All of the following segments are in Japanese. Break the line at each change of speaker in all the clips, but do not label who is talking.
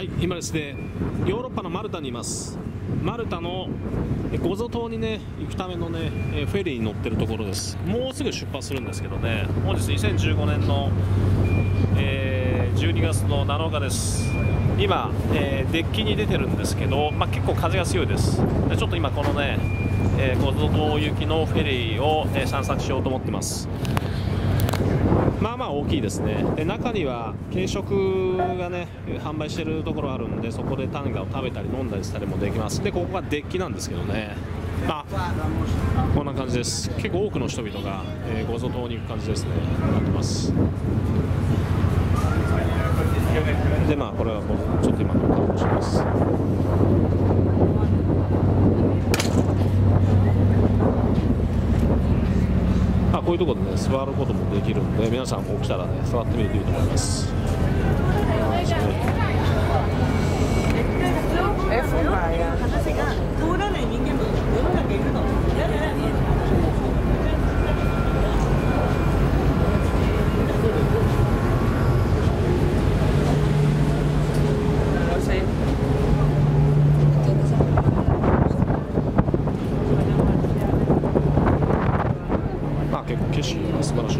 はい、今ですね、ヨーロッパのマルタにいます。マルタのゴゾ島にね、行くためのね、フェリーに乗ってるところです。もうすぐ出発するんですけどね、本日2015年の、12月の7日です。今、デッキに出てるんですけど、結構風が強いです。でちょっと今このね、ゴゾ島行きのフェリーを、散策しようと思ってます。まあまあ大きいですね。で中には軽食がね販売してるところあるんで、そこでタンガを食べたり飲んだりしたりもできます。でここがデッキなんですけどね、こんな感じです。結構多くの人々が、ゴゾ島に行く感じですね。なってます。でこれはちょっと今の顔をします。こういうところでね座ることもできるんで、皆さんも来たらね座ってみるといいと思います。
話が通らない人間も世の中いるの。
結構景色が素晴らしい。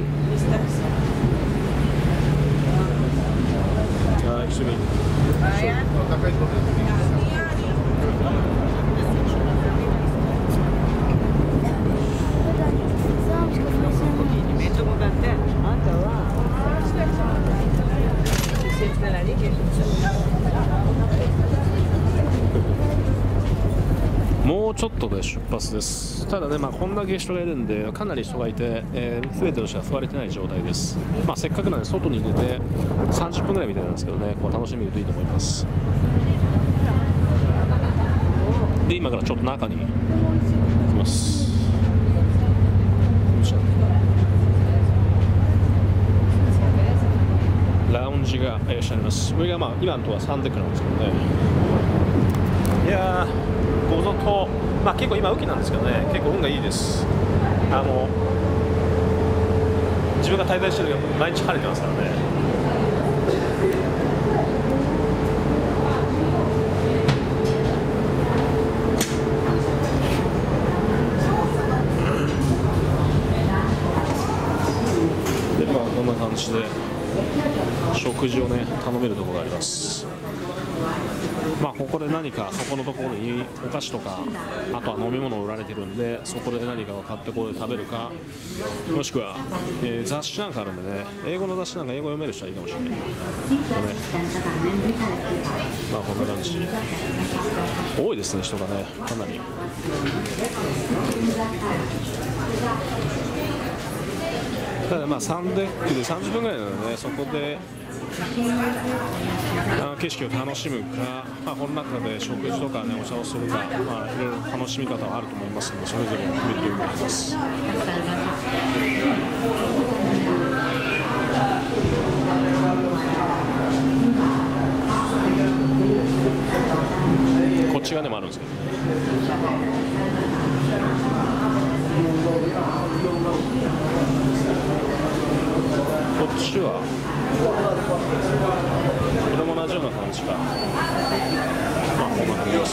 一緒に。もうちょっとで出発です。ただね、こんだけ人がいるんで、かなり人がいて、全ての人は座れてない状態です。せっかくなんで外に出て30分ぐらいみたいなんですけどね、楽しみるといいと思います。で今からちょっと中に行きます。ラウンジがいらっしゃいます。上が今のところはサンデックなんですけどね。いやー、ゴゾ島、結構今雨季なんですけどね、結構運がいいです。自分が滞在してる時は毎日晴れてますからね。でこんな感じで食事をね頼めるところがあります。ここで何かそこのところにお菓子とかあとは飲み物を売られてるんで、そこで何かを買ってここで食べるか、もしくは、雑誌なんかあるんでね、英語の雑誌なんか英語読める人はいいかもしれない。こんな感じ多いですね、人がねかなり。ただサンデックで30分ぐらいなので、そこで景色を楽しむか、この中で食事とかねお茶をするか、いろいろ楽しみ方はあると思いますので、それぞれ見るといいと思います。こっち側でもあるんですけど、こっちはこれも同じような感じか。こんな感じです。